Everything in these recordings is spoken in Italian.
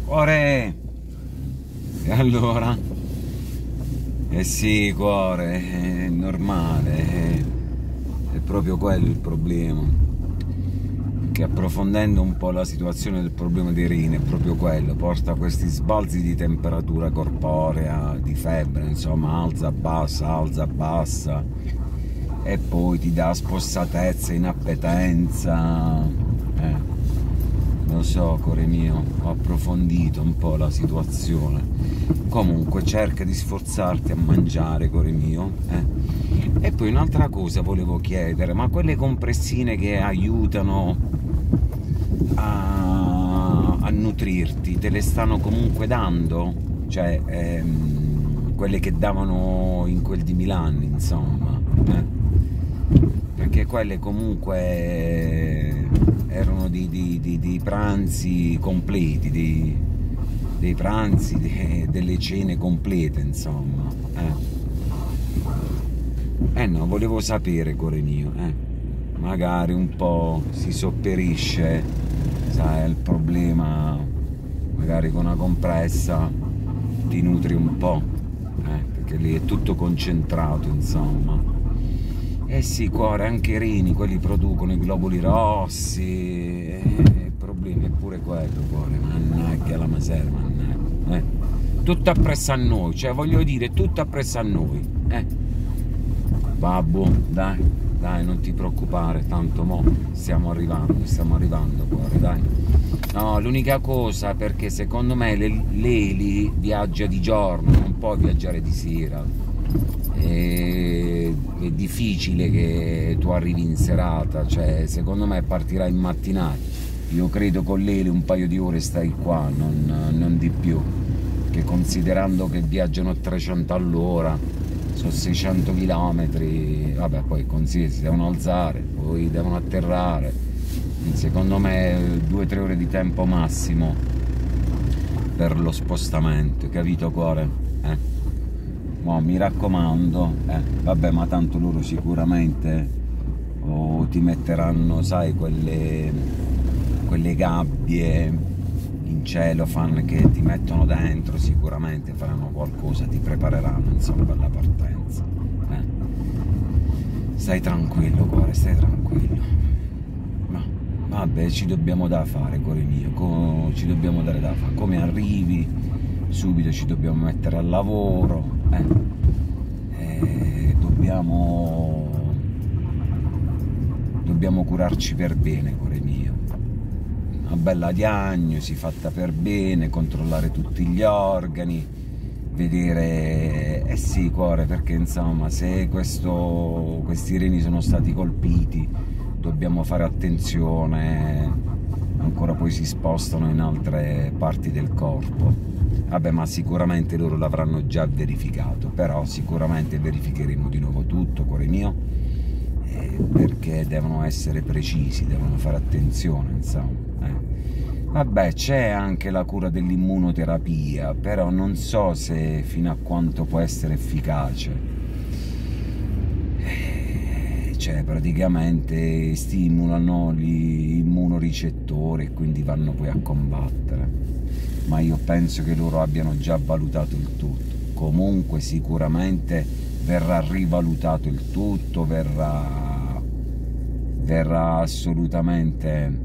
Cuore! E allora? Eh sì, cuore, è normale, è proprio quello il problema. Che approfondendo un po' la situazione del problema dei rini è proprio quello, porta a questi sbalzi di temperatura corporea, di febbre, insomma, alza, bassa, e poi ti dà spossatezza, inappetenza. Lo so, cuore mio, ho approfondito un po' la situazione. Comunque cerca di sforzarti a mangiare, cuore mio. E poi un'altra cosa volevo chiedere, ma quelle compressine che aiutano a nutrirti, te le stanno comunque dando? Cioè, quelle che davano in quel di Milano, insomma. Perché quelle comunque erano di pranzi completi, dei pranzi, delle cene complete, insomma. No, volevo sapere, cuore mio, magari un po' si sopperisce, sai, il problema, magari con una compressa ti nutri un po', perché lì è tutto concentrato, insomma. Eh sì, cuore, anche i rini, quelli producono i globuli rossi, il problema è pure quello, cuore, mannaggia la miseria, mannaggia, tutto appresso a noi, cioè voglio dire, tutto appresso a noi, Babbo, dai, non ti preoccupare, tanto mo stiamo arrivando, cuore, dai. No, l'unica cosa, perché secondo me l'Eli viaggia di giorno, non può viaggiare di sera. È difficile che tu arrivi in serata, cioè secondo me partirà in mattinata. Io credo con l'Eli un paio di ore stai qua, non di più, che considerando che viaggiano a 300 all'ora, sono 600 km, vabbè, poi consigli, si devono alzare, poi devono atterrare, secondo me 2-3 ore di tempo massimo per lo spostamento, capito, cuore? Mo, mi raccomando, vabbè, ma tanto loro sicuramente ti metteranno, sai, quelle gabbie in cellophane che ti mettono dentro, sicuramente faranno qualcosa, ti prepareranno, insomma, per la partenza. Stai tranquillo, cuore, stai tranquillo. Ma vabbè, ci dobbiamo da fare, cuore mio, ci dobbiamo dare da fare. Come arrivi, subito ci dobbiamo mettere al lavoro, dobbiamo curarci per bene, cuore mio. Una bella diagnosi fatta per bene, controllare tutti gli organi, vedere, eh sì, cuore, perché insomma, se questi reni sono stati colpiti, dobbiamo fare attenzione, ancora poi si spostano in altre parti del corpo. Vabbè, ma sicuramente loro l'avranno già verificato, però sicuramente verificheremo di nuovo tutto, cuore mio, perché devono essere precisi, devono fare attenzione, insomma. Vabbè, c'è anche la cura dell'immunoterapia, però non so se fino a quanto può essere efficace. Cioè, praticamente stimolano gli immunorecettori e quindi vanno poi a combattere. Ma io penso che loro abbiano già valutato il tutto. Comunque sicuramente verrà rivalutato il tutto, verrà assolutamente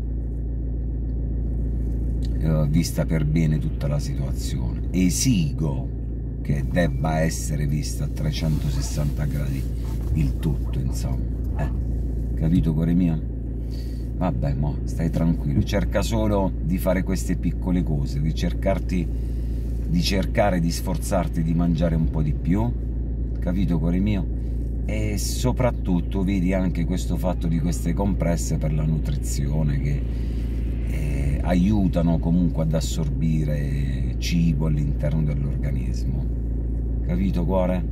vista per bene tutta la situazione. Esigo che debba essere vista a 360 gradi il tutto, insomma. Capito, cuore mio? Vabbè, mo, stai tranquillo, cerca solo di fare queste piccole cose, di cercare di sforzarti di mangiare un po' di più, capito, cuore mio? E soprattutto vedi anche questo fatto di queste compresse per la nutrizione che aiutano comunque ad assorbire cibo all'interno dell'organismo, capito, cuore?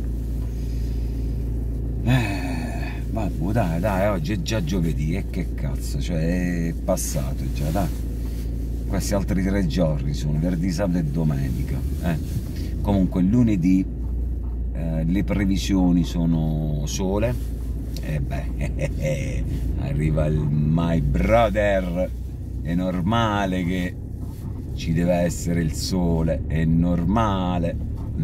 Vabbè, dai, oggi è già giovedì, e che cazzo, cioè è passato già, dai. Questi altri 3 giorni sono venerdì, sabato e domenica. Comunque lunedì le previsioni sono sole, e beh, arriva il my brother, è normale che ci deve essere il sole, è normale.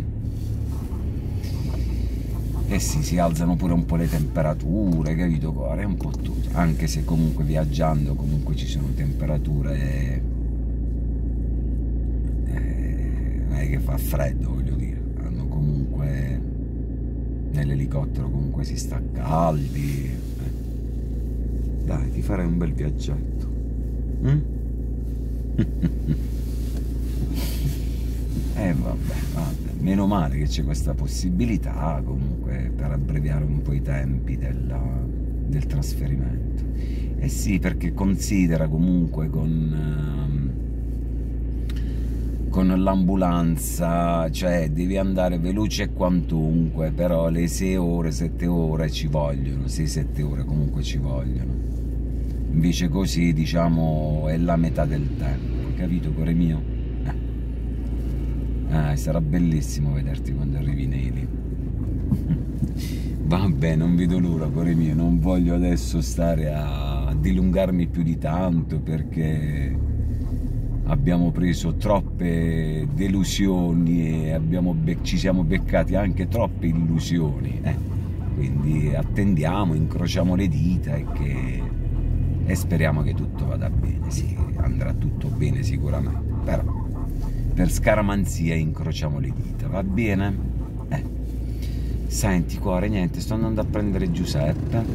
E sì, si alzano pure un po' le temperature, capito cuore? È un po' tutto, anche se comunque viaggiando comunque ci sono temperature, non è che fa freddo, voglio dire, hanno comunque, nell'elicottero comunque si sta caldi. Dai, ti farei un bel viaggetto. Vabbè, meno male che c'è questa possibilità comunque per abbreviare un po' i tempi del trasferimento. Eh sì, perché considera comunque con l'ambulanza, cioè devi andare veloce quantunque, però le 6 ore, 7 ore ci vogliono, 6-7 ore comunque ci vogliono. Invece così, diciamo, è la metà del tempo, capito cuore mio? Sarà bellissimo vederti quando arrivi lì. Vabbè, non vedo l'ora cuore mio, non voglio adesso stare a dilungarmi più di tanto, perché abbiamo preso troppe delusioni e ci siamo beccati anche troppe illusioni, quindi attendiamo, incrociamo le dita e speriamo che tutto vada bene. Sì, andrà tutto bene sicuramente, però per scaramanzia incrociamo le dita, va bene? Senti cuore, niente, sto andando a prendere Giuseppe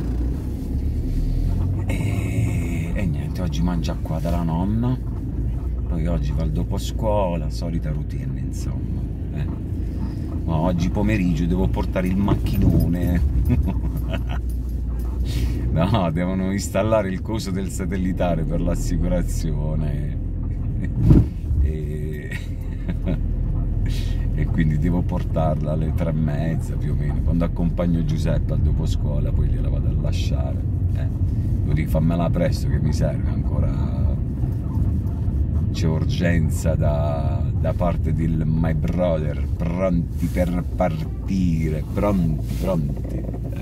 e niente, oggi mangia qua dalla nonna, poi oggi va al dopo scuola, solita routine insomma. Ma oggi pomeriggio devo portare il macchinone. No, devono installare il coso del satellitare per l'assicurazione e quindi devo portarla alle 3:30 più o meno, quando accompagno Giuseppe al dopo scuola, poi gliela vado a lasciare. Devo dire, fammela presto che mi serve ancora, c'è urgenza da parte del my brother, pronti per partire, pronti.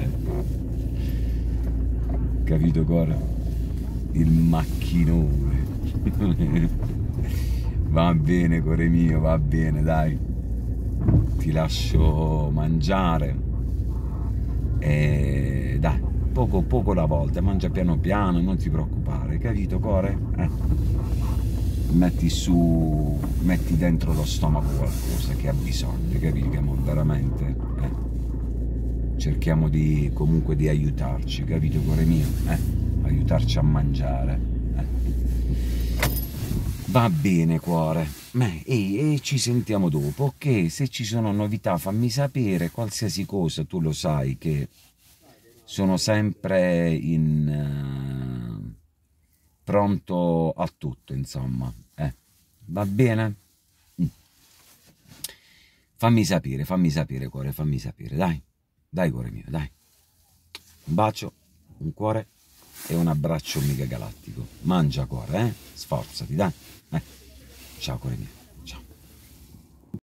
Capito cuore? Il macchinone. Va bene cuore mio, va bene, dai, ti lascio mangiare e dai, poco alla volta, mangia piano piano, non ti preoccupare, capito cuore? Metti dentro lo stomaco qualcosa che ha bisogno, capito? Che veramente cerchiamo comunque di aiutarci, capito cuore mio? Aiutarci a mangiare. Va bene cuore, e ci sentiamo dopo, ok? Se ci sono novità fammi sapere, qualsiasi cosa, tu lo sai che sono sempre pronto a tutto, insomma, va bene? Fammi sapere cuore, fammi sapere, dai cuore mio, dai, un bacio, un cuore e un abbraccio mica galattico, mangia cuore, sforzati, dai. Ciao cuore mio.